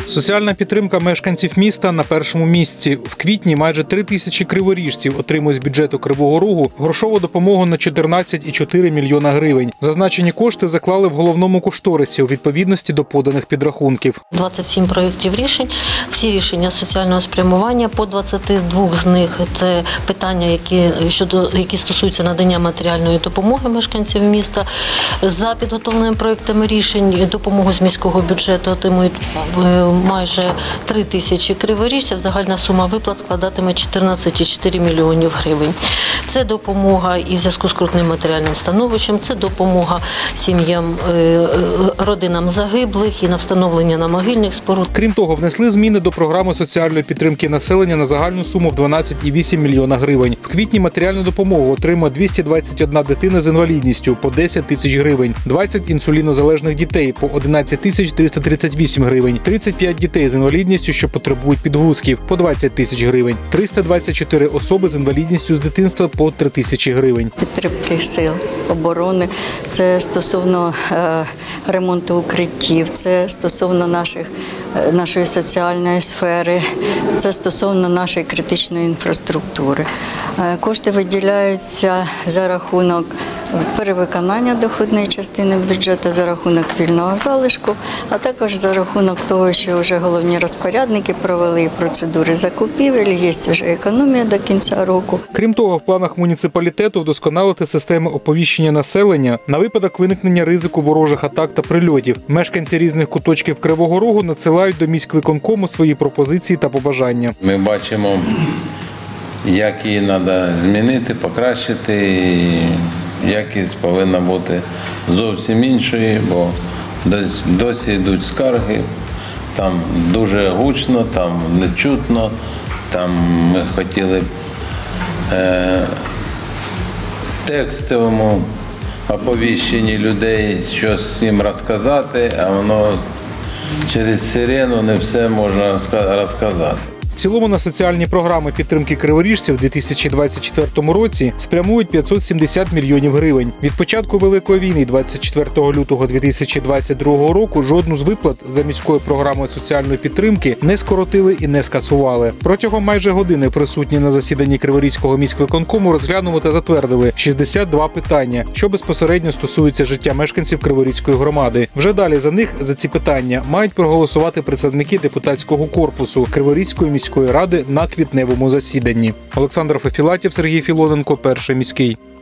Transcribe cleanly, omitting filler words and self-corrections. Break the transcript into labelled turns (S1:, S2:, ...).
S1: Соціальна підтримка мешканців міста на першому місці. В квітні майже 3 тисячі криворіжців отримують з бюджету Кривого Рогу грошову допомогу на 14,4 мільйона гривень. Зазначені кошти заклали в головному кошторисі у відповідності до поданих підрахунків.
S2: 27 проєктів рішень, всі рішення соціального спрямування, по 22 з них це питання, які стосуються надання матеріальної допомоги мешканців міста. За підготовленими проєктами рішень допомогу з міського бюджету отримують майже 3 тисячі криворіжців. Загальна сума виплат складатиме 14,4 мільйонів гривень. Це допомога і в зв'язку з скрутним матеріальним становищем, це допомога сім'ям, родинам загиблих і на встановлення на могильних споруд.
S1: Крім того, внесли зміни до програми соціальної підтримки населення на загальну суму в 12,8 мільйона гривень. В квітні матеріальну допомогу отримає 221 дитина з інвалідністю по 10 тисяч гривень, 20 інсулінозалежних дітей по 11 тисяч 338 гривень, 35 дітей з інвалідністю, що потребують підгузків, по 20 тисяч гривень, 324 особи з інвалідністю з дитинства по 3 тисячі гривень.
S3: Підтримки сил оборони, це стосовно ремонту укриттів, це стосовно нашої соціальної сфери, це стосовно нашої критичної інфраструктури. Кошти виділяються за рахунок перевиконання доходної частини бюджету, за рахунок вільного залишку, а також за рахунок того, що вже головні розпорядники провели процедури закупівель, є вже економія до кінця року.
S1: Крім того, в планах муніципалітету вдосконалити системи оповіщення населення на випадок виникнення ризику ворожих атак та прильотів. Мешканці різних куточків Кривого Рогу надсилають до міськвиконкому свої пропозиції та побажання.
S4: Ми бачимо, як її треба змінити, покращити. Якість повинна бути зовсім іншою, бо досі йдуть скарги, там дуже гучно, там не чутно, там ми хотіли текстовому оповіщенні людей щось їм розказати, а воно через сирену не все можна розказати.
S1: В цілому на соціальні програми підтримки криворіжців у 2024 році спрямують 570 мільйонів гривень. Від початку Великої війни 24 лютого 2022 року жодну з виплат за міською програмою соціальної підтримки не скоротили і не скасували. Протягом майже години присутні на засіданні Криворізького міськвиконкому розглянули та затвердили 62 питання, що безпосередньо стосуються життя мешканців Криворізької громади. Вже далі за ці питання мають проголосувати представники депутатського корпусу Криворізької міської ради на квітневому засіданні. Олександр Фефілатів, Сергій Філоненко, Перший міський.